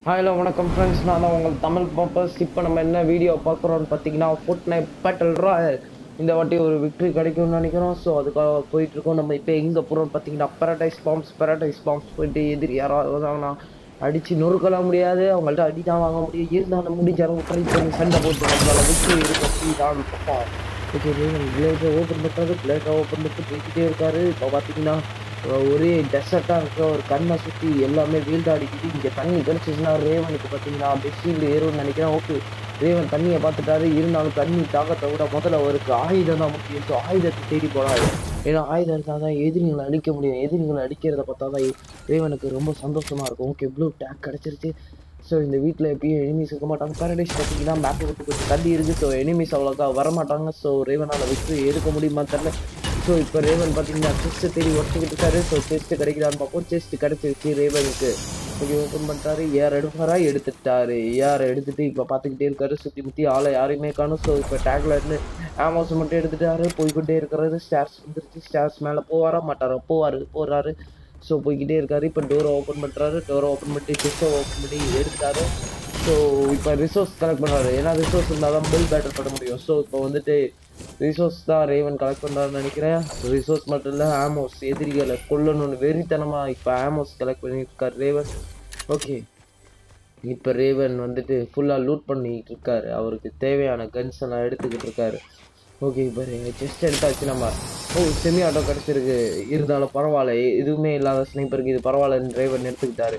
Hello வணக்கம் friends, நான் தான் உங்கள் தமிழ் பர்பஸ். இப்போ நம்ம என்ன வீடியோ பார்க்குறோன்னு பார்த்தீங்கன்னா, ஃபோர்ட்நைட் பேட்டில் ராயல். இந்த வாட்டி ஒரு விக்ட்ரி கிடைக்கும்னு நினைக்கிறோம். ஸோ அதுக்காக போயிட்டு இருக்கோம். நம்ம இப்போ எங்கே போகிறோம்னு பார்த்தீங்கன்னா, பேரடைஸ் பாம்ஸ் போயிட்டு எதிரி யாராவது வந்தாங்கன்னா அடித்து நொறுக்கலாம் முடியாது, அவங்கள்ட்ட அடி தான் வாங்க முடியும். இருந்தாலும் முடிஞ்ச அளவு ட்ரை பண்ணி சண்டை போட்டு நம்மளால விக்ட்ரி எடுக்க முடியுதான்னு பார்ப்போம். ஓகே, பிளேட்டை ஓப்பன் பண்ணுறது, பிளேட்டை ஓப்பன் பண்ணிட்டு போய்கிட்டே இருக்காரு. இப்போ பார்த்தீங்கன்னா ஒரே டெசர்ட்டாக இருக்க ஒரு கண்ணை சுற்றி எல்லாமே வீழ்ந்து அடிக்குது. இங்கே தண்ணி கிடச்சிச்சுன்னா ரேவனுக்கு பார்த்தீங்கன்னா அப்படியே ஷீல்டு ஏறும்னு நினைக்கிறேன். ஓகே, ரேவன் தண்ணியை பார்த்துட்டாரு. இருந்தாலும் தண்ணி தாகத்தை விட முதல்ல அவருக்கு ஆயுதம் தான் முக்கியம். ஸோ ஆயுதத்தை தேடி போகிறாரு. ஏன்னா ஆயுதம் இருந்தால் தான் எதிரிகளை அடிக்க முடியும். எதிரிகளை அடிக்கிறத பார்த்தா தான் ரேவனுக்கு ரொம்ப சந்தோஷமாக இருக்கும். ஓகே, ப்ளூ டேக் கிடச்சிருச்சு. ஸோ இந்த வீட்டில் எப்பயும் எனிமீஸ் இருக்க மாட்டாங்க. பேரடைஸ் பார்த்தீங்கன்னா மேப்பை விட்டு கொஞ்சம் தள்ளி இருக்குது. ஸோ எனிமீஸ் அவ்வளோக்கா வரமாட்டாங்க. ஸோ ரேவனால் விட்டு எடுக்க முடியுமா தெரியல. ஸோ இப்போ ரேவன் பார்த்தீங்கன்னா செஸ்ட்டை தேடி உடச்சிக்கிட்டு இருக்காரு. ஸோ செஸ்ட்டு கிடைக்கிறான்னு பார்ப்போம். செஸ்ட்டு கிடைச்சிருச்சு ரேவனுக்கு. ஓகே, ஓப்பன் பண்ணிட்டாரு. ஏஆர் எடுப்பாரா? எடுத்துட்டாரு. ஏஆர் எடுத்துட்டு இப்போ பார்த்துக்கிட்டே இருக்காரு. சுற்றி முற்றி ஆளை யாரையுமே காணும். ஸோ இப்போ டேக்ல இருந்து ஆமோஸ் மட்டும் எடுத்துட்டாரு. போய்கிட்டே இருக்கிறாரு. ஸ்டார்ஸ் வந்துருச்சு. ஸ்டார்ஸ் மேலே போவாரா மாட்டாரா? போறாரு. ஸோ போய்கிட்டே இருக்காரு. இப்போ டோரை ஓப்பன் பண்ணுறாரு. டோரை ஓப்பன் பண்ணிட்டு செஸ்ட்டை ஓப்பன் பண்ணி எடுத்துட்டாரு. ஸோ இப்போ ரிசோர்ஸ் கலெக்ட் பண்ணுறாரு. ஏன்னா ரிசோர்ஸ் இருந்தால் தான் பில் பேட்டர் பண்ண முடியும். ஸோ இப்போ வந்துட்டு ரிசோர்ஸ் தான் ரேவன் கலெக்ட் பண்ணுறாருன்னு நினைக்கிறேன். ரிசோர்ஸ் மட்டும் இல்லை, ஆமோஸ் எதிரிகளை கொல்லணும்னு வெறித்தனமாக இப்போ ஆமோஸ் கலெக்ட் பண்ணியிருக்கார் ரேவன். ஓகே, இப்போ ரேவன் வந்துட்டு ஃபுல்லாக லூட் பண்ணிக்கிட்டு இருக்காரு. அவருக்கு தேவையான கன்ஸ் எல்லாம் எடுத்துக்கிட்டு இருக்காரு. ஓகே, இப்போ செஸ்ட் எடுத்தாச்சு நம்ம. செமி ஆட்டோ கிடச்சிருக்கு. இருந்தாலும் பரவாயில்ல, எதுவுமே இல்லாத ஸ்னைப்பருக்கு இது பரவாயில்லன்னு ரேவன் எடுத்துக்கிட்டாரு.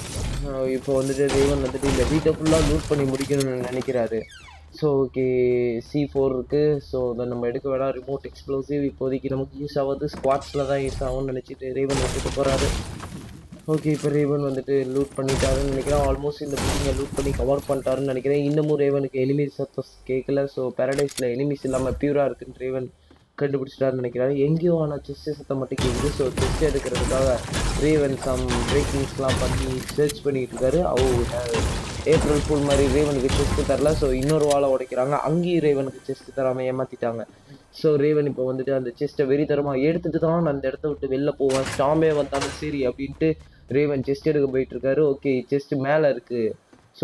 இப்போ வந்துட்டு ரேவன் வந்துட்டு இந்த வீட்டை ஃபுல்லாக லூட் பண்ணி முடிக்கணும்னு நினைக்கிறாரு. ஸோ ஓகே, C4 இருக்குது. ஸோ அதை நம்ம எடுக்க வேணாம். ரிமோட் எக்ஸ்ப்ளோசிவ் இப்போதைக்கு நமக்கு யூஸ் ஆகுது. ஸ்குவாட்ஸில் தான் யூஸ் ஆகும்னு நினச்சிட்டு ரேவன் எடுத்துகிட்டு போகிறாரு. ஓகே, இப்போ ரேவன் வந்துட்டு லூட் பண்ணிட்டாருன்னு நினைக்கிறேன். ஆல்மோஸ்ட் இந்த பில்டிங்கை லூட் பண்ணி கவர் பண்ணிட்டாருன்னு நினைக்கிறேன். இன்னமும் ரேவனுக்கு எனிமீஸ் சத்தம் கேட்கல. ஸோ பேரடைஸில் எனிமீஸ் இல்லாமல் பியூராக இருக்குன்னு ரேவன் கண்டுபிடிச்சிட்டாருன்னு நினைக்கிறாரு. எங்கேயோ ஆனால் செஸ்ட் சத்தம் மட்டும் கேட்குது. ஸோ செஸ்ட் எடுக்கிறதுக்காக ரேவன் சம் பிரேக்கிங்ஸ்லாம் பண்ணி சர்ச் பண்ணிக்கிட்டு இருக்காரு. ஏப்ரல் ஃபுல் மாதிரி ரேவனுக்கு செஸ்ட்டு தரல. ஸோ இன்னொரு வாழை உடைக்கிறாங்க. அங்கேயும் ரேவனுக்கு செஸ்ட்டு தராமல் ஏமாற்றிட்டாங்க. ஸோ ரேவன் இப்போ வந்துட்டு அந்த செஸ்ட்டை வெறித்தரமாக எடுத்துட்டு தான் நான் அந்த இடத்த விட்டு வெளில போவேன், ஸ்டாம்பே வந்தாலும் சரி அப்படின்ட்டு ரேவன் செஸ்ட் எடுக்க போயிட்டு இருக்காரு. ஓகே, செஸ்ட் மேலே இருக்கு. ஸோ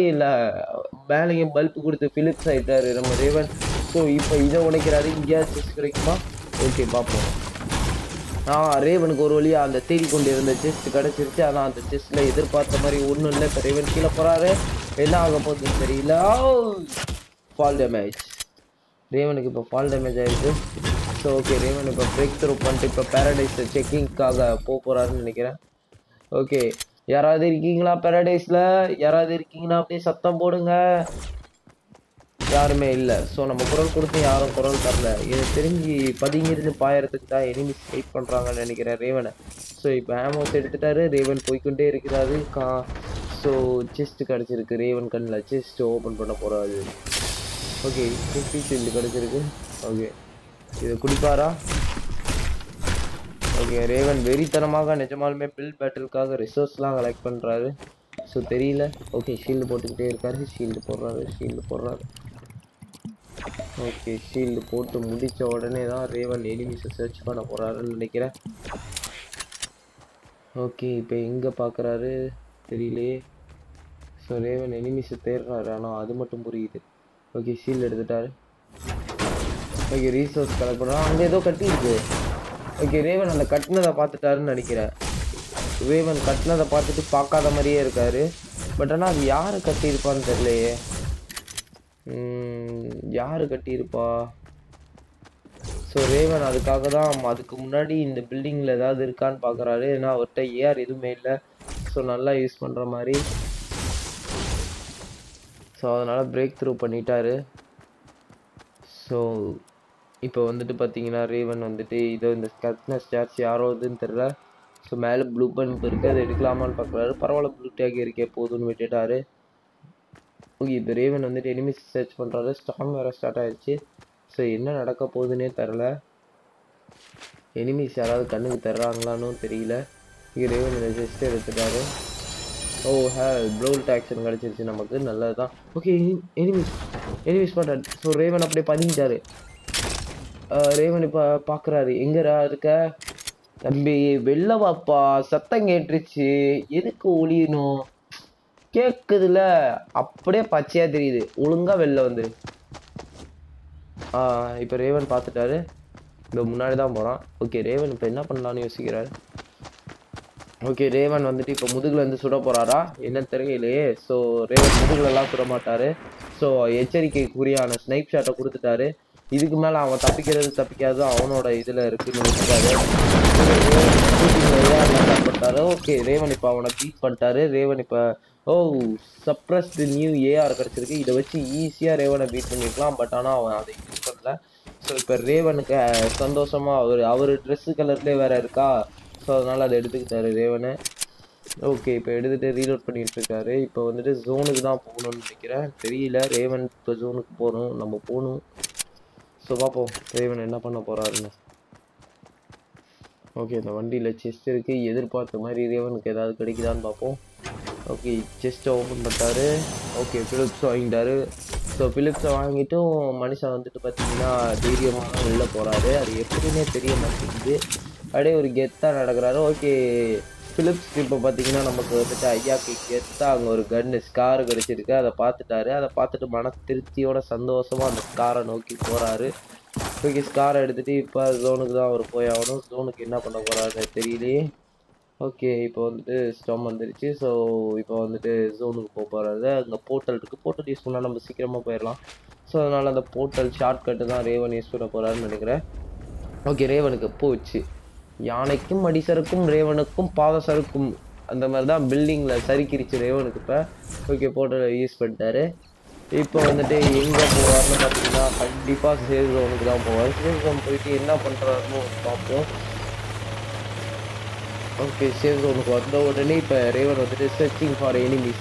மேலேயும் பல்ப் கொடுத்து ஃபிலிப்ஸ் ஆகிட்டாரு நம்ம ரேவன். ஸோ இப்போ இதை உடைக்கிறாரு. இங்கேயாவது செஸ்ட் கிடைக்குமா? ஓகே, பார்ப்போம். ரேவனுக்கு ஒரு வழியாக அந்த தேடி கொண்டு இருந்த செஸ்ட் கிடச்சிருச்சு. ஆனால் அந்த செஸ்ட்டில் எதிர்பார்த்த மாதிரி ஒன்றும் இல்லை. இப்போ ரேவன் கீழே போகிறாரு. என்ன ஆக போகுதுன்னு தெரியல. Fall damage. ரேவனுக்கு இப்போ ஃபால் டேமேஜ் ஆகிடுது. ஸோ ஓகே, ரேவன் இப்போ பிரேக் த்ரூ பண்ணிட்டு இப்போ பேரடைஸை செக்கிங்காக போகிறாருன்னு நினைக்கிறேன். ஓகே, யாராவது இருக்கீங்களா பேரடைஸில்? யாராவது இருக்கீங்கன்னா அப்படியே சத்தம் போடுங்க. யாருமே இல்லை. ஸோ நம்ம குரல் கொடுத்து யாரும் குரல் தரல. எனக்கு தெரிஞ்சு பதுங்கிருந்து பாயறதுக்கு தான் எனிமிஸ் வெயிட் பண்ணுறாங்கன்னு நினைக்கிறேன் ரேவனை. ஸோ இப்போ ஆமோஸ் எடுத்துட்டாரு. ரேவன் போய்கொண்டே இருக்கிறாரு. ஸோ செஸ்ட் கிடச்சிருக்கு ரேவன் கண்ணில். செஸ்ட் ஓப்பன் பண்ண போகிறாரு. ஓகே, 50 ஷீல்டு கிடச்சிருக்கு. ஓகே, இதை குடிப்பாரா? ஓகே, ரேவன் வெறித்தனமாக நிஜமாலுமே பில் பேட்டிலுக்காக ரிசோர்ஸ்லாம் கலெக்ட் பண்ணுறாரு. ஸோ தெரியல. ஓகே, ஷீல்டு போட்டுக்கிட்டே இருக்காரு. ஷீல்டு போடுறாரு. ஓகே, ஷீல்டு போட்டு முடித்த உடனே தான் ரேவன் எனிமிஸை சர்ச் பண்ண போகிறாருன்னு நினைக்கிறேன். ஓகே, இப்போ எங்கே பார்க்குறாரு தெரியலையே. ஸோ ரேவன் எனிமிஸை தேடுறாரு. ஆனால் அது மட்டும் புரியுது. ஓகே, ஷீல்டு எடுத்துட்டாரு. ஓகே, ரீசோர்ஸ் கலெக்ட் பண்ணுறோம். அங்கே ஏதோ கட்டியிருக்கு. ஓகே, ரேவன் அந்த கட்டினதை பார்த்துட்டாருன்னு நினைக்கிறேன். ரேவன் கட்டினதை பார்த்துட்டு பார்க்காத மாதிரியே இருக்காரு. பட் ஆனால் அது யார் கட்டியிருப்பான்னு தெரியலையே. யார் கட்டியிருப்பா? ஸோ ரேவன் அதுக்காக தான் அதுக்கு முன்னாடி இந்த பில்டிங்கில் ஏதாவது இருக்கான்னு பார்க்குறாரு. ஏன்னா அவர்கிட்ட ஏஆர் எதுவுமே இல்லை. ஸோ நல்லா யூஸ் பண்ணுற மாதிரி. ஸோ அதனால் பிரேக் த்ரூ பண்ணிட்டாரு. ஸோ இப்போ வந்துட்டு பார்த்தீங்கன்னா ரேவன் வந்துட்டு இதோ இந்த கட்ன ஸ்டார்ஸ் யாரோ இதுன்னு தெரில. ஸோ மேலே ப்ளூ பல்ப் இருக்குது, அதை எடுக்கலாமான்னு பார்க்குறாரு. பரவாயில்ல, ப்ளூ டேக் இருக்கே போதுன்னு விட்டுட்டாரு. ஓகே, இப்போ ரேவன் வந்துட்டு எனிமிஸ் சர்ச் பண்ணுறாரு. ஸ்டார்ம் வேறு ஸ்டார்ட் ஆகிடுச்சு. ஸோ என்ன நடக்க போகுதுன்னே தெரில. எனிமிஸ் யாராவது கண்ணுக்கு தர்றாங்களான்னு தெரியல. இங்கே ரேவன் இந்த ஜெஸ்ட் எடுத்துட்டாரு. ப்ளூல் டாக்ஸன் கிடச்சிருச்சு நமக்கு, நல்லது தான். ஓகே, எனிமிஸ் பண்ணுறாரு. ஸோ ரேவன் அப்படியே பதிஞ்சிட்டாரு. ரேவன் இப்போ பார்க்குறாரு. எங்கடா இருக்க தம்பி? வெளில வாப்பா, சத்தம் கேட்டுருச்சு. எதுக்கு ஒளியணும்? கேக்குதுல, அப்படியே பச்சையா தெரியுது. ஒழுங்கா வெளில வந்து இப்போ ரேவன் பார்த்துட்டாரு. இந்த முன்னாடி தான் போறான். ஓகே, ரேவன் இப்போ என்ன பண்ணலான்னு யோசிக்கிறாரு. ஓகே, ரேவன் வந்துட்டு இப்போ முதுகுல இருந்து சுட போறாரா என்னன்னு தெரியலையே. ஸோ ரேவன் முதுகுல எல்லாம் சுட மாட்டாரு. ஸோ எச்சரிக்கைக்குரியான ஸ்னைப் ஷாட்டை கொடுத்துட்டாரு. இதுக்கு மேல அவன் தப்பிக்காது அவனோட இதுல இருக்குன்னு வச்சுட்டாரு. ஓகே, ரேவன் இப்போ அவனை பீட் பண்ணிட்டாரு. ரேவன் இப்போ சப்ரஸ்டு நியூ ஏஆர் கிடைச்சிருக்கு. இதை வச்சு ஈஸியா ரேவனை பீட் பண்ணிருக்கலாம். பட் ஆனா அவன் அதை யூஸ் பண்ணல. ஸோ இப்போ ரேவனுக்கு சந்தோஷமா அவர் ட்ரெஸ் கலர்லேயே வேற இருக்கா. ஸோ அதனால அதை எடுத்துக்கிட்டாரு ரேவனு. ஓகே, இப்போ எடுத்துகிட்டு ரீலோட் பண்ணிட்டு இருக்காரு. இப்போ வந்துட்டு ஜோனுக்கு தான் போகணும்னு நினைக்கிறேன். தெரியல, ரேவன் இப்போ ஜோனுக்கு போகணும், நம்ம போகணும். ஸோ பார்ப்போம் ரேவன் என்ன பண்ண போறாருன்னு. ஓகே, இந்த வண்டியில் செஸ்ட் இருக்குது. எதிர்பார்த்த மாதிரி ரேவனுக்கு ஏதாவது கிடைக்குதான்னு பார்ப்போம். ஓகே, செஸ்ட்டை ஓப்பன் பண்ணிட்டாரு. ஓகே, ஃபிலிப்ஸ் வாங்கிட்டாரு. ஸோ ஃபிலிப்ஸை வாங்கிட்டும் மனுஷன் வந்துட்டு பார்த்தீங்கன்னா தைரியமாக தான் வெளில போகிறாரு. அது எப்படின்னே தெரிய மாட்டேங்குது. அப்படியே ஒரு கெத்தாக நடக்கிறாரு. ஓகே, ஃபிலிப்ஸ் இப்போ பார்த்தீங்கன்னா நமக்கு வந்துட்டு ஐயாக்கு கெத்தாக அங்கே ஒரு கன்னு ஸ்கார் கிடச்சிருக்கு. அதை பார்த்துட்டாரு. அதை பார்த்துட்டு மன திருப்தியோட சந்தோஷமாக அந்த ஸ்காரை நோக்கி போகிறாரு. ஓகே, ஸ்காரை எடுத்துகிட்டு இப்போ ஜோனுக்கு தான் அவர் போய் ஆகணும். ஜோனுக்கு என்ன பண்ண போகிறாருன்னு தெரியலையே. ஓகே, இப்போ வந்துட்டு ஸ்டாம் வந்துருச்சு. ஸோ இப்போ வந்துட்டு ஜோனுக்கு போக போகிறாரு. அங்கே போர்ட்டல் இருக்குது. போர்ட்டல் யூஸ் பண்ணால் நம்ம சீக்கிரமாக போயிடலாம். ஸோ அதனால் அந்த போர்ட்டல் ஷார்ட்கட்டு தான் ரேவன் யூஸ் பண்ண போகிறாருன்னு நினைக்கிறேன். ஓகே, ரேவனுக்கு போச்சு. யானைக்கும் அடிசருக்கும் ரேவனுக்கும் பாதசருக்கும் அந்த மாதிரி தான் பில்டிங்கில் சறுக்கிருச்சு ரேவனுக்கு இப்போ. ஓகே, போர்ட்டலை யூஸ் பண்ணிட்டாரு. இப்போ வந்துட்டு எங்கே போவார்னு பார்த்தீங்கன்னா கண்டிப்பாக சேவ் ஜோனுக்கு தான் போவார். சேவ் ஜோன் போயிட்டு என்ன பண்ணுறாருன்னு பார்ப்போம். ஓகே, சேவ் ஜோனுக்கு வந்த உடனே இப்போ ரேவன் வந்துட்டு சர்ச்சிங் ஃபார் எனிமீஸ்.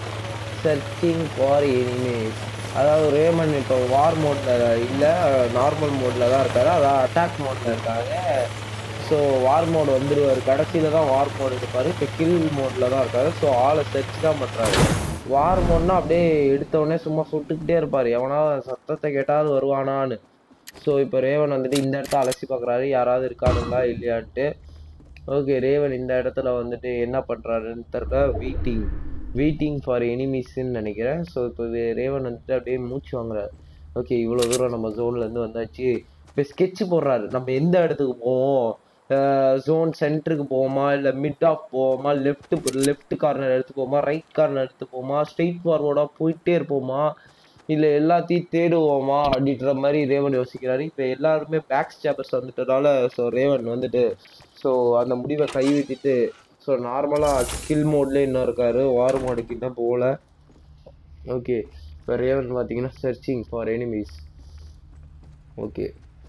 அதாவது ரேவன் இப்போ வார் மோடில் இல்லை, நார்மல் மோடில் தான் இருக்காரு. அதாவது அட்டாக் மோடில் இருக்காங்க. ஸோ வார் மோடு வந்துடுவார். கடைசியில் தான் வார் மோடு இருப்பார். இப்போ கில் மோடில் தான் இருக்காரு. ஸோ ஆளை சர்ச் தான் பண்ணுறாரு. வார் மோட்னா அப்படியே எடுத்தவொடனே சும்மா சுட்டுக்கிட்டே இருப்பார். எவனா சத்தத்தை கேட்டாவது வருவானான்னு. ஸோ இப்போ ரேவன் வந்துட்டு இந்த இடத்த அலசி பார்க்குறாரு, யாராவது இருக்கானுங்களா இல்லையான்ட்டு. ஓகே, ரேவன் இந்த இடத்துல வந்துட்டு என்ன பண்ணுறாருன்னு தெரியல. வெயிட்டிங் ஃபார் எனிமீஸ்ன்னு நினைக்கிறேன். ஸோ இப்போ ரேவன் வந்துட்டு அப்படியே மூச்சு வாங்குறாரு. ஓகே, இவ்வளோ தூரம் நம்ம ஜோன்லேருந்து வந்தாச்சு. இப்போ ஸ்கெட்ச் போடுறாரு. நம்ம எந்த இடத்துக்கு போவோம், ஜோன் சென்டருக்கு போவோமா, இல்லை மிட் ஆஃப் போவோமா, லெஃப்ட் கார்னர் எடுத்து போவோமா, ரைட் கார்னர் எடுத்து போவோமா, ஸ்ட்ரெயிட் ஃபார்வர்டாக போயிட்டே இருப்போமா, இல்லை எல்லாத்தையும் தேடுவோமா அப்படின்ற மாதிரி ரேவன் யோசிக்கிறாரு. இப்போ எல்லாருமே பேக் ஸ்டாப்பர்ஸ் வந்துட்டதால ஸோ ரேவன் வந்துட்டு ஸோ அந்த முடிவை கைவிட்டுட்டு ஸோ நார்மலாக கில் மோட்லேயே இன்னும் இருக்காரு. வார் மோடுக்கு இன்னும் போகல. ஓகே, இப்போ ரேவன் பார்த்தீங்கன்னா சர்ச்சிங் ஃபார் எனிமீஸ். ஓகே,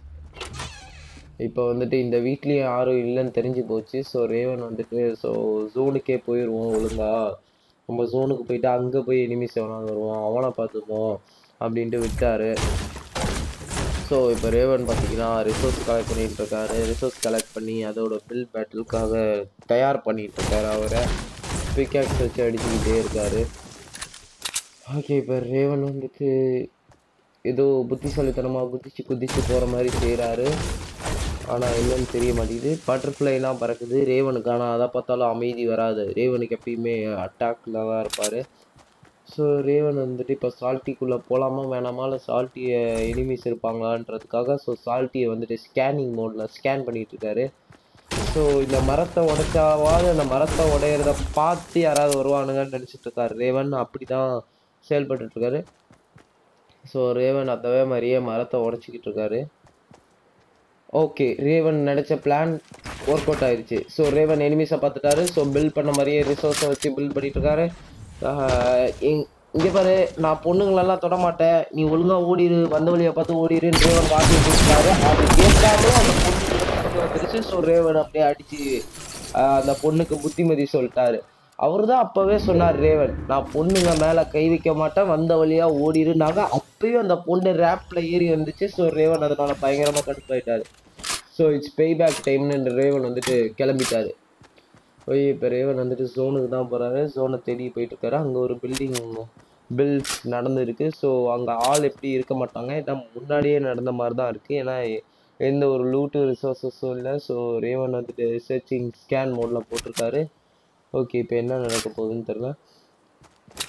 இப்போ வந்துட்டு இந்த வீட்லேயும் யாரும் இல்லைன்னு தெரிஞ்சு போச்சு. ஸோ ரேவன் வந்துட்டு ஸோ ஜோனுக்கே போயிடுவோம் ஒழுங்கா. நம்ம ஜோனுக்கு போயிட்டு அங்கே போய் எனிமீஸ் எவனாவது வருவோம், அவனை பார்த்துப்போம் அப்படின்ட்டு விட்டாரு. ஸோ இப்போ ரேவன் பார்த்தீங்கன்னா ரிசோர்ஸ் கலெக்ட் பண்ணிட்டு இருக்காரு. ரிசோர்ஸ் கலெக்ட் பண்ணி அதோட பில் பேட்டிலுக்காக தயார் பண்ணிட்டு இருக்காரு. அவரை பிக்காக்ஸ் வச்சு அடிச்சுக்கிட்டே இருக்காரு. ஓகே, இப்போ ரேவன் வந்துட்டு ஏதோ புத்திசாலித்தனமாக குதிச்சு போகிற மாதிரி செய்கிறாரு. ஆனால் என்னன்னு தெரிய மாட்டேங்குது. பட்டர்ஃப்ளைலாம் பறக்குது ரேவனுக்கு. ஆனால் அதை பார்த்தாலும் அமைதி வராது. ரேவனுக்கு எப்பயுமே அட்டாக்ல தான் இருப்பார். ஸோ ரேவன் வந்துட்டு இப்போ சால்ட்டிக்குள்ளே போகலாமா வேணாமா, இல்லை சால்ட்டி எனிமீஸ் இருப்பாங்களான்றதுக்காக ஸோ சால்ட்டியை வந்துட்டு ஸ்கேனிங் மோடில் ஸ்கேன் பண்ணிகிட்டு இருக்காரு. ஸோ இந்த மரத்தை உடைச்சாவாது அந்த மரத்தை உடையிறத பார்த்து யாராவது வருவானுங்கன்னு நினச்சிட்டு இருக்காரு ரேவன். அப்படி தான் செயல்பட்டுருக்காரு. ஸோ ரேவன் அதே மாதிரியே மரத்தை உடைச்சிக்கிட்டு இருக்காரு. ஓகே, ரேவன் நினச்ச பிளான் ஒர்க் அவுட் ஆயிடுச்சு. ஸோ ரேவன் எனிமீஸை பார்த்துட்டாரு. ஸோ பில்ட் பண்ண மாதிரியே ரிசோர்ஸை வச்சு பில்ட் பண்ணிட்டு இருக்காரு. இங்கே பாரு, நான் பொண்ணுங்களெல்லாம் தொட மாட்டேன், நீ ஒழுங்காக ஓடிடு, வந்த வழியை பார்த்து ஓடிடுன்னு ரேவன் வாட்டி கொடுத்தாரு. அது கேட்டாலே அந்த பொண்ணு வந்துருச்சு. ஸோ ரேவன் அப்படியே அடிச்சு அந்த பொண்ணுக்கு புத்திமதி சொல்லிட்டாரு. அவர் தான் அப்போவே சொன்னார் ரேவன், நான் பொண்ணுங்க மேலே கை வைக்க மாட்டேன், வந்த வழியாக ஓடிடுனாங்க. அப்பயும் அந்த பொண்ணு ரேப்பில் ஏறி வந்துச்சு. ஸோ ரேவன் அதனால பயங்கரமாக கடுப்பாயிட்டாரு. ஸோ இட்ஸ் பே பேக் டைம்னு ரேவன் வந்துட்டு கிளம்பிட்டாரு. போய் இப்போ ரேவன் வந்துட்டு ஜோனுக்கு தான் போகிறாரு. ஜோனை தேடி போயிட்டு இருக்காரு. அங்கே ஒரு பில்ஸ் நடந்துருக்கு. ஸோ அங்கே ஆள் எப்படி இருக்க மாட்டாங்க, இதான் முன்னாடியே நடந்த மாதிரி தான் இருக்குது. ஏன்னா எந்த ஒரு லூட்டு ரிசோர்ஸஸும் இல்லை. ஸோ ரேவன் வந்துட்டு சர்ச்சிங் ஸ்கேன் மோடில் போட்டிருக்காரு. ஓகே, இப்போ என்ன நடக்க போகுதுன்னு தெரியல.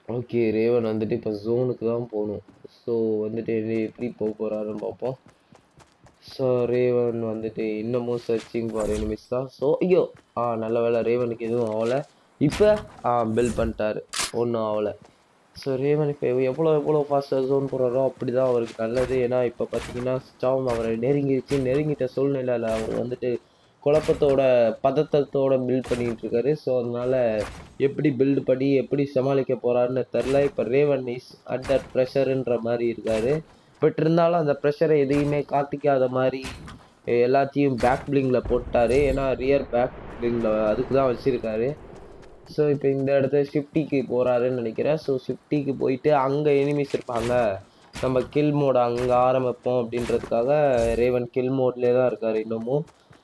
ஓகே ரேவன் வந்துட்டு இப்போ ஜோனுக்கு தான் போகணும். ஸோ வந்துட்டு எப்படி போக போகிறாருன்னு பார்ப்போம். ஸோ ரேவன் வந்துட்டு இன்னமும் சர்ச்சிங் ஃபார் எனிமிஸ் தான். ஸோ ஐயோ நல்ல வேலை ரேவனுக்கு எதுவும் ஆகலை. இப்போ பில் பண்ணிட்டாரு, ஒன்றும் ஆகலை. ஸோ ரேவன் இப்போ எவ்வளோ ஃபாஸ்ட்டாக ஜோன் போகிறாரோ அப்படி தான் அவருக்கு நல்லது. ஏன்னா இப்போ பார்த்தீங்கன்னா ஸ்டாம் அவரை நெருங்கிட்ட சூழ்நிலையில் அவர் வந்துட்டு குழப்பத்தோட பதட்டத்தோட பில்ட் பண்ணிட்டு இருக்காரு. ஸோ அதனால எப்படி பில்டு பண்ணி எப்படி சமாளிக்க போறாருன்னு தெரில. இப்போ ரேவன் இஸ் அண்டர் ப்ரெஷருன்ற மாதிரி இருக்காரு. பட் இருந்தாலும் அந்த ப்ரெஷரை எதையுமே காட்டிக்காத மாதிரி எல்லாத்தையும் பேக் பிளிங்கில் போட்டாரு. ஏன்னா ரியர் பேக் பிளிங்கில் அதுக்கு தான் வச்சிருக்காரு. ஸோ இப்போ இந்த இடத்துல ஷிஃப்டிக்கு போகிறாருன்னு நினைக்கிறேன். ஸோ ஷிஃப்டிக்கு போயிட்டு அங்கே எனிமிஸ் இருப்பாங்க, நம்ம கில் மோட அங்கே ஆரம்பிப்போம் அப்படின்றதுக்காக ரேவன் கில் மோட்லேயே தான் இருக்கார் இன்னமும்.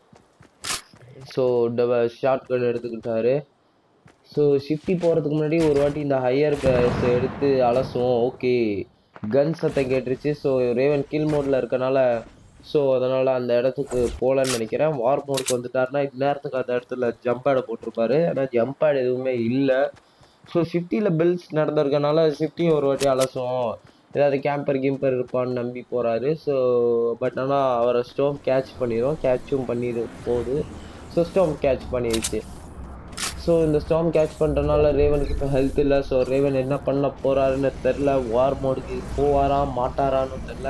ஸோ ஷார்ட் கன் எடுத்துக்கிட்டாரு. ஸோ ஷிஃப்டி போகிறதுக்கு முன்னாடி ஒரு வாட்டி இந்த ஹையர் பேஸ் எடுத்து அலசுவோம். ஓகே கன் சத்தம் கேட்டுருச்சு. ஸோ ரேவன் கில் மோடில் இருக்கனால ஸோ அதனால் அந்த இடத்துக்கு போகலன்னு நினைக்கிறேன். வார் மோடுக்கு வந்துட்டாருன்னா இந்நேரத்துக்கு அந்த இடத்துல ஜம்ப் பேடை போட்டிருப்பாரு. ஆனால் ஜம்ப் பேட் எதுவுமே இல்லை. ஸோ ஷிஃப்டியில் பில்ஸ் நடந்திருக்கனால ஷிஃப்டியும் ஒரு வாட்டி அலசுவோம், ஏதாவது கேம்பர் இருப்பான்னு நம்பி போகிறாரு. ஸோ பட் ஆனால் அவரை ஸ்டோம் கேட்சும் பண்ணிடு போகுது. ஸோ ஸ்டோம் கேட்ச் பண்ணிடுச்சு. ஸோ இந்த ஸ்டாம் கேட்ச் பண்ணுறதுனால ரேவனுக்கு இப்போ ஹெல்த் இல்லை. ஸோ ரேவன் என்ன பண்ண போகிறாருன்னு தெரில. வார் மோடுக்கு போவாரா மாட்டாரான்னு தெரில.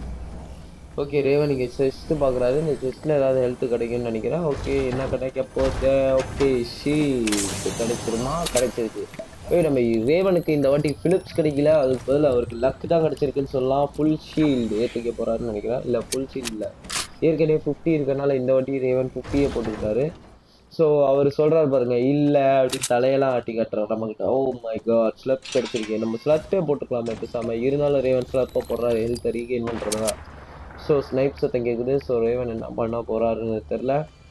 ஓகே ரேவன் இங்கே செஸ்ட்டு பார்க்குறாரு. இந்த செஸ்ட்டில் ஏதாவது ஹெல்த்து கிடைக்கும்னு நினைக்கிறேன். ஓகே என்ன கிடைக்க போகுது? ஓகே ஷீல்டு கிடைச்சிருமா? கிடைச்சிருக்கு. நம்ம ரேவனுக்கு இந்த வாட்டி ஃபிலிப்ஸ் கிடைக்கல, அதுக்கு பதில் அவருக்கு லக்கு தான் கிடைச்சிருக்குன்னு சொல்லலாம். ஃபுல் ஷீல்டு ஏற்றிக்க போகிறாருன்னு நினைக்கிறேன். இல்லை ஃபுல் ஷீல்டு இல்லை, ஏற்கனவே 50 இருக்கனால இந்த வாட்டி ரேவன் 50யை போட்டுக்கிட்டாரு. ஸோ அவர் சொல்கிறார் பாருங்க, இல்லை அப்படின்னு தலையெல்லாம் ஆட்டி காட்டுறாரு நம்மக்கிட்ட. ஓ மை காட் ஸ்லப் கிடைச்சிருக்கேன். நம்ம ஸ்லப்பே போட்டுக்கலாமே பேசாமல். இருந்தாலும் ரேவன் ஸ்லப்பை போடுறாரு ஹெல்த்தை ரீகெயின் பண்ணுறதா. ஸோ ஸ்னைப் சத்தம் கேட்குது. ஸோ ரேவன் என்ன பண்ண போகிறாருன்னு தெரில.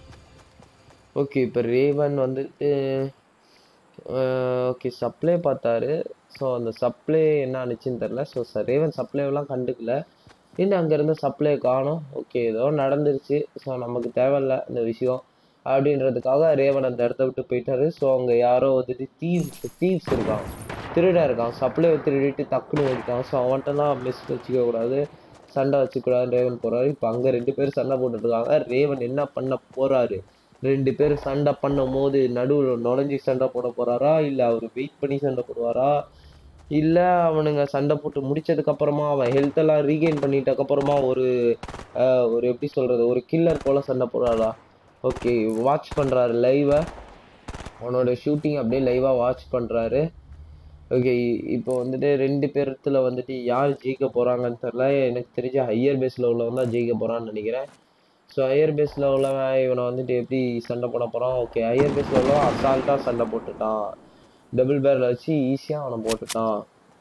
ஓகே இப்போ ரேவன் வந்துட்டு ஓகே சப்ளை பார்த்தாரு. ஸோ அந்த சப்ளை என்ன ஆனிச்சுன்னு தெரில. ஸோ ரேவன் சப்ளைவெல்லாம் கண்டுக்கல. இன்னும் அங்கேருந்து சப்ளை காணும். ஓகே ஏதோ நடந்துருச்சு. ஸோ நமக்கு தேவையில்லை இந்த விஷயம் அப்படின்றதுக்காக ரேவன் அந்த இடத்த விட்டு போயிட்டாரு. ஸோ அங்கே யாரோ வந்துட்டு தீவ்ஸ் இருக்கான், திருடன் இருக்கான். சப்ளையை திருடிட்டு டக்குன்னு ஓடிட்டான். ஸோ அவன்கிட்டலாம் மிஸ் வச்சுக்க கூடாது, சண்டை வச்சுக்கூடாதுன்னு ரேவன் போகிறாரு. இப்போ அங்கே 2 பேர் சண்டை போட்டுட்ருக்காங்க. ரேவன் என்ன பண்ண போகிறாரு? 2 பேர் சண்டை பண்ணும் போது நடுவில் நுழைஞ்சி சண்டை போட போகிறாரா, இல்லை அவர் வெயிட் பண்ணி சண்டை போடுவாரா, இல்லை அவனுங்க சண்டை போட்டு முடிச்சதுக்கப்புறமா அவன் ஹெல்த்தெல்லாம் ரீகெயின் பண்ணிட்டதுக்கப்புறமா ஒரு எப்படி சொல்கிறது, ஒரு கில்லர் போல் சண்டை போடுறாரா? ஓகே வாட்ச் பண்ணுறாரு லைவை, அவனோட ஷூட்டிங் அப்படியே லைவாக வாட்ச் பண்ணுறாரு. ஓகே இப்போ வந்துட்டு 2 பேர்த்துல வந்துட்டு யார் ஜெயிக்க போகிறாங்கன்னு தெரில. எனக்கு தெரிஞ்ச ஹையர் பேஸில் உள்ளவன் தான் ஜெயிக்க போகிறான்னு நினைக்கிறேன். ஸோ ஹையர் பேஸில் உள்ளவன் இவனை வந்துட்டு எப்படி சண்டை போட போகிறான்? ஓகே ஹையர் பேஸில் உள்ளவன் அசால்ட்டாக சண்டை போட்டுட்டான், டபுள் பேரில் வச்சு ஈஸியாக அவனை போட்டுட்டான்.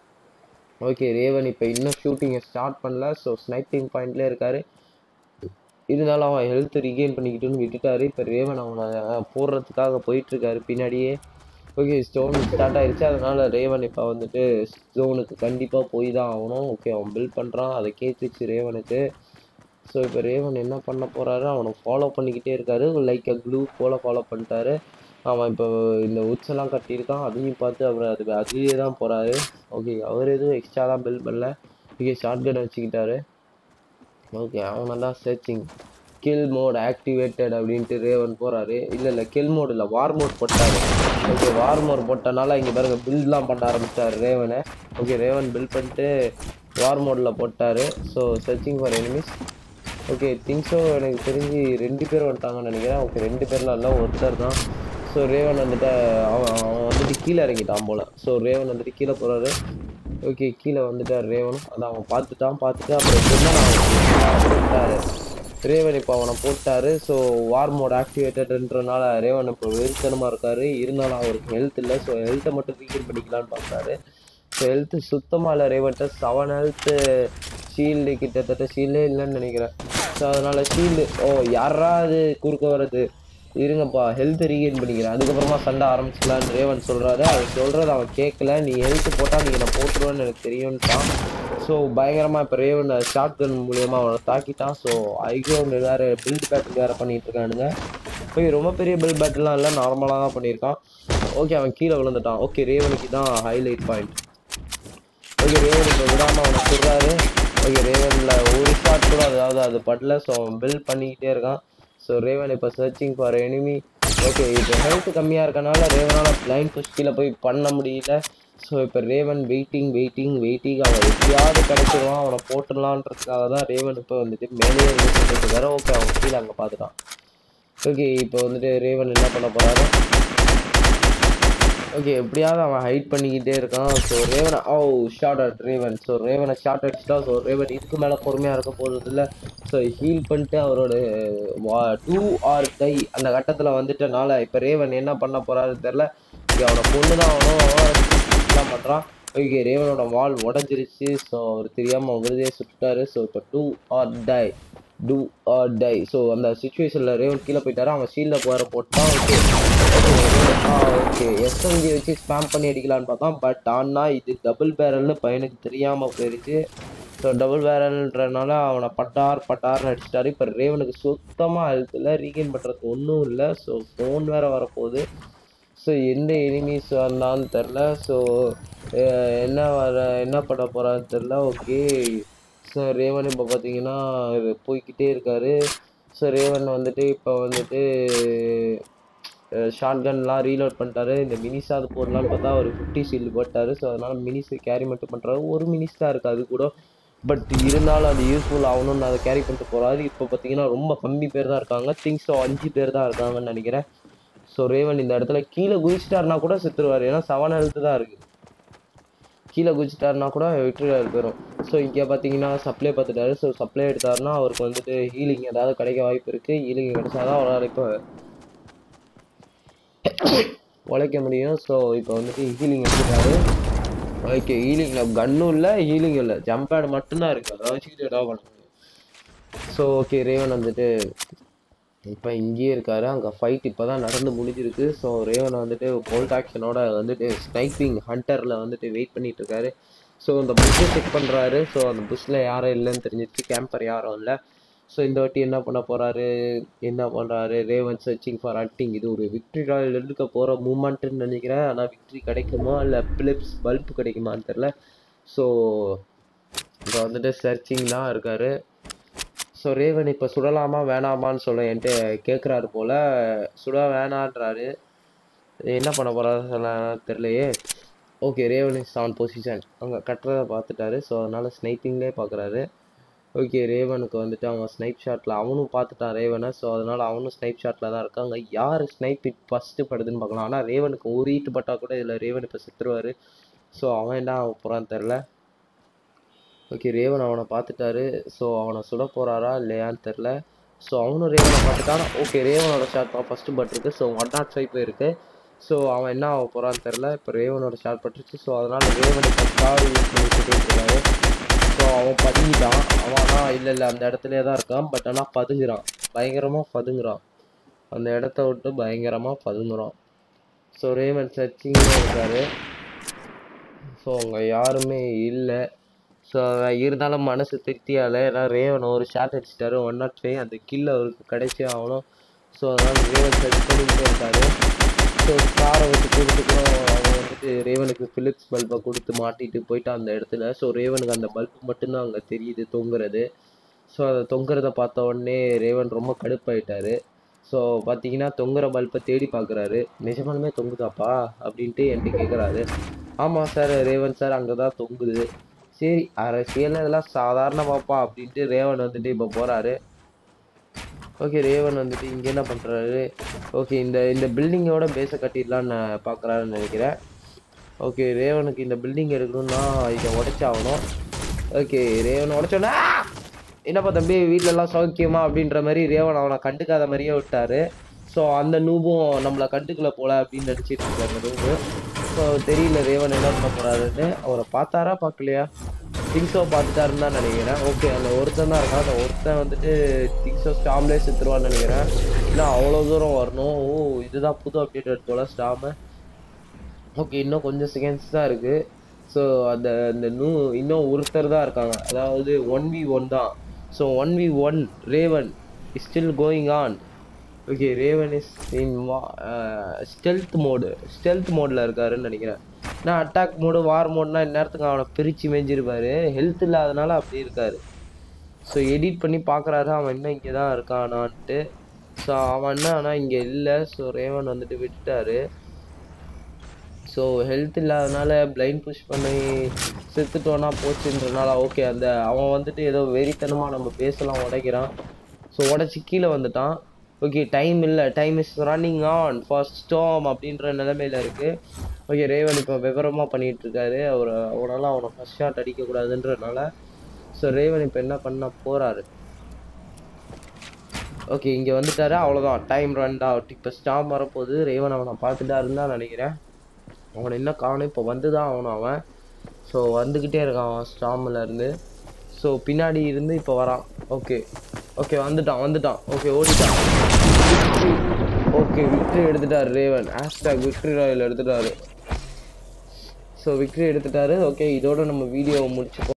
ஓகே ரேவன் இப்போ இன்னும் ஷூட்டிங்கை ஸ்டார்ட் பண்ணல. ஸோ ஸ்னைப்பிங் பாயிண்ட்லேயே இருக்காரு. இருந்தாலும் அவன் ஹெல்த் ரீகெயின் பண்ணிக்கிட்டுன்னு விட்டுட்டாரு. இப்போ ரேவன் அவனை போடுறதுக்காக போயிட்டுருக்காரு பின்னாடியே. ஓகே ஸ்டோன் ஸ்டார்ட் ஆயிடுச்சு. அதனால் ரேவன் இப்போ வந்துட்டு ஜோனுக்கு கண்டிப்பாக போய் தான் ஆகணும். ஓகே அவன் பில்ட் பண்ணுறான், அதை கேட்டுச்சு ரேவனுக்கு. ஸோ இப்போ ரேவன் என்ன பண்ண போகிறாரு? அவனை ஃபாலோ பண்ணிக்கிட்டே இருக்காரு, லைக் க்ளூ போல் ஃபாலோ பண்ணிட்டாரு. அவன் இப்போ இந்த உட்ஸெல்லாம் கட்டியிருக்கான், அதையும் பார்த்து அவர் அதுலேயே தான் போகிறாரு. ஓகே அவர் எதுவும் எக்ஸ்ட்ரா தான் பில்ட் பண்ணல. ஓகே ஷார்ட் கன் வச்சுக்கிட்டாரு. ஓகே அவனை தான் சர்ச்சிங். கில் மோட் ஆக்டிவேட்டட் அப்படின்ட்டு ரேவன் போகிறாரு. இல்லை கில் மோட் இல்லை, வார் மோட் போட்டார். ஓகே வார் மோட் போட்டனால இங்கே பாருங்க பில்ட்லாம் பண்ண ஆரம்பித்தார் ரேவனை. ஓகே ரேவன் பில்ட் பண்ணிட்டு வார் மோடில் போட்டார். So searching for enemies. Okay திங்ஸோ எனக்கு தெரிஞ்சு 2 பேர் வந்துட்டாங்கன்னு நினைக்கிறேன். ஓகே 2 பேர்லாம் இல்லை, ஒருத்தர் தான். ஸோ ரேவன் வந்துட்டு அவன் வந்துட்டு கீழே இறங்கிட்டான் போல். ஸோ ரேவன் வந்துட்டு கீழே போகிறாரு. ஓகே கீழே வந்துட்டார் ரேவனும். அதை அவன் பார்த்துட்டு அப்புறம் போட்டார் ரேவன். இப்போ அவனை போட்டார். ஸோ வார் மோட் ஆக்டிவேட்டட்ன்றனால ரேவன் இப்போ வெறித்தனமாக இருக்கார். இருந்தாலும் அவருக்கு ஹெல்த் இல்லை. ஸோ ஹெல்த்தை மட்டும் ரீகெயின் பண்ணிக்கலான்னு பார்க்குறாரு. ஸோ ஹெல்த்து சுத்தமாக இல்லை ரேவன்ட்ட. 7 ஹெல்த்து, ஷீல்டு கிட்டத்தட்ட ஷீல்டே இல்லைன்னு நினைக்கிறேன். ஸோ அதனால் ஷீல்டு யாராவது குறுக்க வர்றது, இருங்கப்பா ஹெல்த் ரீகெயின் பண்ணிக்கிறேன் அதுக்கப்புறமா சண்டை ஆரம்பிச்சிக்கலான்னு ரேவன் சொல்கிறாரு. அவன் சொல்கிறது அவன் கேட்கல. நீ ஹெல்த்து போட்டால் நீங்கள் நான் போட்டுருவேன்னு எனக்கு தெரியும்ட்டான். ஸோ பயங்கரமாக இப்போ ரேவன் ஷார்ட் கன் மூலியமாக அவனை தாக்கிட்டான். ஸோ ஐக்ரௌண்ட் வேறு பில்ட் பேட்டில் வேறு பண்ணிகிட்டு இருக்கானுங்க. போய் ரொம்ப பெரிய பில்ட் பேட்டிலாம் இல்லை, நார்மலாக தான் பண்ணியிருக்கான். ஓகே அவன் கீழே விழுந்துட்டான். ஓகே ரேவனுக்கு தான் ஹைலைட் பாயிண்ட். ஓகே ரேவன் இப்போ விடாமல் அவனை சொல்கிறாரு. ஓகே ரேவனில் ஒரு ஷாட் கூட அதாவது அது படல. ஸோ அவன் பில்ட் பண்ணிக்கிட்டே இருக்கான். ஸோ ரேவன் இப்போ சர்ச்சிங் ஃபார் எனிமி. ஓகே இப்போ ஹெல்த் கம்மியாக இருக்கனால ரேவனால் பிளைண்ட் புஷ் கீழே போய் பண்ண முடியல. ஸோ இப்போ ரேவன் வெயிட்டிங் அவன் எப்படியாவது கிடைச்சிருவான், அவனை போட்டுடலான்றதுக்காக தான் ரேவன் இப்போ வந்துட்டு மேலேயே சொல்லிட்டு இருக்காரு. ஓகே அவன் கீழே அங்கே பார்த்துட்டான். ஓகே இப்போ வந்துட்டு ரேவன் என்ன பண்ண போகிறாரு. ஓகே எப்படியாவது அவன் ஹைட் பண்ணிக்கிட்டே இருக்கான். ஸோ ரேவனை ஷார்ட் அட் ரேவன். ஸோ ரேவனை ஷார்ட் அடிச்சுட்டா. ஸோ ரேவன் இதுக்கு மேலே பொறுமையாக இருக்க போகிறது இல்லை. ஸோ ஹீல் பண்ணிட்டு அவரோட 2 or die அந்த கட்டத்தில் வந்துட்டனால இப்போ ரேவன் என்ன பண்ண போகிறாருன்னு தெரில. இங்கே அவனை பொண்ணு தான் அவனும் பண்ணுறான். ஓகே ரேவனோட வால் உடஞ்சிருச்சு. ஸோ அவர் தெரியாமல் விருதே சுட்டுட்டாரு. ஸோ இப்போ 2 or die. ஸோ அந்த சுச்சுவேஷனில் ரேவன் கீழே போயிட்டாரு. அவன் ஷீல்டில் போகிற போட்டான். ஓகே எஸ்எம்ஜி வச்சு ஸ்பேம் பண்ணி அடிக்கலான்னு பார்த்தான். பட் ஆனால் இது டபுள் பேரல்னு பையனுக்கு தெரியாமல் போயிடுச்சு. ஸோ டபுள் பேரல்ன்றனால அவனை பட்டார்னு அடிச்சிட்டாரு. இப்போ ரேவனுக்கு சுத்தமாக ஹெல்த்தில் ரீகெயின் பண்ணுறதுக்கு ஒன்றும் இல்லை. ஸோ ஃபோன் வேறு வரப்போகுது. ஸோ எந்த எனிமீஸ் வந்தான்னு தெரில. ஸோ என்ன பண்ண போகிறான்னு தெரில. ஓகே ஸோ ரேவன் இப்போ பார்த்தீங்கன்னா போய்கிட்டே இருக்காரு. ஸோ ரேவன் வந்துட்டு இப்போ வந்துட்டு ஷார்ட் கன்லாம் ரீலோட் பண்ணிட்டாரு. இந்த மினிஸாவது போடலான்னு பார்த்தா ஒரு 50 ஷீல்டு போட்டார். ஸோ அதனால் மினிஸை கேரி மட்டும் பண்ணுறாரு. ஒரு மினிஸ் தான் இருக்குது அது கூட. பட் இருந்தாலும் அது யூஸ்ஃபுல் ஆகணும்னு அதை கேரி பண்ணிட்டு போகிறாரு. இப்போ பார்த்தீங்கன்னா ரொம்ப கம்மி பேர் தான் இருக்காங்க. திங்ஸ் 5 பேர் தான் இருக்காங்கன்னு நினைக்கிறேன். ஸோ ரேவன் இந்த இடத்துல கீழே குதிச்சிட்டாருனா கூட செத்துருவார். ஏன்னா 7 ஹெல்த் தான் இருக்குது. கீழே குதிச்சிட்டாருனா கூட விக்டரி போயிடும். ஸோ இங்கே பார்த்தீங்கன்னா சப்ளை பார்த்துட்டாரு. ஸோ சப்ளை எடுத்தாருன்னா அவருக்கு வந்துட்டு ஹீலிங் ஏதாவது கிடைக்க வாய்ப்பு இருக்குது. ஹீலிங் கிடைச்சாதான் அவரால் இப்போ உழைக்க முடியும். ஸோ இப்போ வந்துட்டு ஹீலிங் எடுத்துட்டாரு. ஓகே ஹீலிங்கில் கன்னும் இல்லை ஹீலிங் இல்லை, ஜம்ப் பேட் மட்டும்தான் இருக்குது. அதை வச்சுக்கிட்டு ஏதாவது பண்ண முடியும். ஸோ ஓகே ரேவன் வந்துட்டு இப்போ இங்கேயே இருக்காரு. அங்கே ஃபைட் இப்போ தான் நடந்து முடிஞ்சிருக்கு. ஸோ ரேவன் வந்துட்டு போல்ட் ஆக்ஷனோட வந்துட்டு ஸ்னைப்பிங் ஹண்டரில் வந்துட்டு வெயிட் பண்ணிட்டு இருக்காரு. ஸோ அந்த புஷ்ஷை செக் பண்ணுறாரு. ஸோ அந்த புஷ்ஷில் யாரும் இல்லைன்னு தெரிஞ்சிச்சு. கேம்பர் யாரும் இல்லை. ஸோ இந்த வாட்டி என்ன பண்ணுறாரு ரேவன் சர்ச்சிங் ஃபார் ஹண்டிங். இது ஒரு விக்ட்ரி ராயல் எடுக்க போகிற மூமெண்ட்டுன்னு நினைக்கிறேன். ஆனால் விக்ட்ரி கிடைக்குமா இல்லை பிலிப்ஸ் பல்ப் கிடைக்குமான்னு தெரில. ஸோ இப்போ வந்துட்டு சர்ச்சிங் தான் இருக்கார். ஸோ ரேவன் இப்போ சுடலாமா வேணாமான்னு சொல்ல என்கிட்ட கேட்குறாரு போல். சுட வேணான்றாரு. என்ன பண்ண போகிறாரு சொல்ல தெரிலையே. Okay Raven is on position. அவங்க கட்டுறதை பார்த்துட்டாரு. ஸோ அதனால் ஸ்னைப்பிங்லேயே பார்க்குறாரு. ஓகே ரேவனுக்கு வந்துட்டு அவன் ஸ்னைப் ஷாட்டில் அவனும் பார்த்துட்டான் ரேவனை. ஸோ அதனால் அவனும் ஸ்னைப் ஷாட்டில் தான் இருக்காங்க. யார் ஸ்னைப் ஃபஸ்ட்டு படுதுன்னு பார்க்கலாம். ஆனால் ரேவனுக்கு ஒரு ஈட்டு பட்டால் கூட இதில் ரேவன் இப்போ செத்துருவார். ஸோ அவன் என்ன அவன் போகிறான்னு தெரில. ஓகே ரேவன் அவனை பார்த்துட்டாரு. ஸோ அவனை சுட போகிறாரா இல்லையான்னு தெரில. ஸோ அவனும் ரேவனை பார்த்துட்டான். ஓகே ரேவனோட ஷாட் தான் ஃபஸ்ட்டு பட்டிருக்கு. ஸோ 105 போயிருக்கு. ஸோ அவன் என்ன ஆக போகிறான்னு தெரில. இப்போ ரேவனோட ஷாட் பட்டுருச்சு. ஸோ அதனால் ரேவன் இப்போ ஸ்டார் யூஸ் பண்ணி இருக்காரு. ஸோ அவன் பதுங்கிட்டான். அவனா இல்லை அந்த இடத்துலே தான் இருக்கான். பட் ஆனால் பதுங்குறான், பயங்கரமாக பதுங்குறான். அந்த இடத்த விட்டு பயங்கரமாக பதுங்குறான். ஸோ ரேவன் சர்ச்சிங்காக இருக்காரு. ஸோ அவங்க யாருமே இல்லை. ஸோ இருந்தாலும் மனசு திருப்தியால் ஏன்னா ரேவன் ஒரு ஷாட் அடிச்சிட்டாரு 105. அந்த கில் அவருக்கு கிடைச்சே ஆகணும். ஸோ அதனால் ரேவன் சர்ச் பண்ணிக்கிட்டே இருக்காரு. ஸோ காரை வச்சு கொடுத்துக்கும் அவங்க வந்துட்டு ரேவனுக்கு பிலிப்ஸ் பல்பை கொடுத்து மாட்டிட்டு போயிட்டான் அந்த இடத்துல. ஸோ ரேவனுக்கு அந்த பல்ப் மட்டும்தான் அங்கே தெரியுது தொங்குறது. ஸோ அதை தொங்குறத பார்த்த உடனே ரேவன் ரொம்ப கடுப்பாயிட்டாரு. ஸோ பார்த்தீங்கன்னா தொங்குற பல்பை தேடி பார்க்குறாரு. நிஜமாலுமே தொங்குதாப்பா அப்படின்ட்டு என்கிட்ட கேட்குறாரு. ஆமாம் சார் ரேவன் சார் அங்கே தான் தொங்குது. சரி அரசியல் இதெல்லாம் சாதாரணமாப்பா அப்படின்ட்டு ரேவன் வந்துட்டு இப்போ போகிறாரு. ஓகே ரேவன் வந்துட்டு இங்கே என்ன பண்ணுறாரு. ஓகே இந்த பில்டிங்கோட பேஸை கட்டிடலான்னு பார்க்குறாருன்னு நினைக்கிறேன். ஓகே ரேவனுக்கு இந்த பில்டிங் எடுக்கணும்னா இதை உடைச்சாகணும். ஓகே ரேவன் உடைச்சோன்னா என்னப்பா தம்பி வீட்டிலலாம் சௌக்கியமா அப்படின்ற மாதிரி ரேவன் அவனை கண்டுக்காத மாதிரியே விட்டார். ஸோ அந்த நூபும் நம்மளை கண்டுக்கல போல அப்படின்னு நினச்சிட்டு இருக்காரு நூபு. ஸோ தெரியல ரேவன் என்ன பண்ண போகிறாருன்னு. அவரை பார்த்தாரா பார்க்கலையா, திங்ஸோ பார்த்துட்டாருன்னு தான் நினைக்கிறேன். ஓகே அந்த ஒருத்தன் தான் இருக்கான். அந்த ஒருத்தன் வந்துட்டு திங்ஸோ ஸ்டாம்லேயே செத்துருவான்னு நினைக்கிறேன். இல்லை அவ்வளோ தூரம் வரணும். ஓ இதுதான் புது அப்டேட் எடுத்தோல ஸ்டாமு. ஓகே இன்னும் கொஞ்சம் செகண்ட்ஸ் தான் இருக்குது. ஸோ அந்த இன்னும் ஒருத்தர் தான் இருக்காங்க. அதாவது 1v1 தான். So 1v1 Raven is still going on. Okay Raven is in stealth மோடில் இருக்காருன்னு நினைக்கிறேன். நான் அட்டாக் மோடு வார் மோட்னா இந்நேரத்துக்கு அவனை பிரித்து மேய்ஞ்சிருப்பாரு. ஹெல்த் இல்லாதனால அப்படி இருக்காரு. ஸோ எடிட் பண்ணி பார்க்குறாரு அவன் இன்னும் இங்கே தான் இருக்கானான்ட்டு. ஸோ அவன் என்ன ஆனால் இங்கே இல்லை. ஸோ ரேவன் வந்துட்டு விட்டுட்டாரு. ஸோ ஹெல்த் இல்லாதனால பிளைண்ட் புஷ் பண்ணி செத்துட்டோன்னா போச்சுன்றனால ஓகே அந்த அவன் வந்துட்டு ஏதோ வெறித்தனமாக நம்ம பேசலாம் உடைக்கிறான். ஸோ உடச்சி கீழே வந்துட்டான். ஓகே டைம் இல்லை, time is running on first storm அப்படின்ற நிலைமையில இருக்குது. ஓகே ரேவன் இப்போ விவரமாக பண்ணிகிட்ருக்காரு. அவனால் அவனை ஃபர்ஸ்ட் ஷாட் அடிக்கக்கூடாதுன்றனால. ஸோ ரேவன் இப்போ என்ன பண்ண போகிறாரு. ஓகே இங்கே வந்துட்டாரு. அவ்வளோதான், டைம் ரன் அவுட். இப்போ ஸ்டார்ம் வரப்போகுது. ரேவன் அவனை பார்த்துட்டா இருந்தான்னு நினைக்கிறேன். அவனை என்ன காணும், இப்போ வந்து தான் ஆகணும் அவன். ஸோ வந்துக்கிட்டே இருக்கான் அவன் ஸ்டாமில் இருந்து. ஸோ பின்னாடி இருந்து இப்போ வரான். ஓகே ஓகே வந்துட்டான். ஓகே ஓடிட்டான். ஓகே விக்ட்ரி எடுத்துட்டாரு ரேவன். ஹேஷ்டாக் விக்ட்ரி ராயல் எடுத்துட்டாரு. ஸோ விக்ட்ரி எடுத்துட்டாரு. ஓகே இதோட நம்ம வீடியோவை முடிச்சுப்போம்.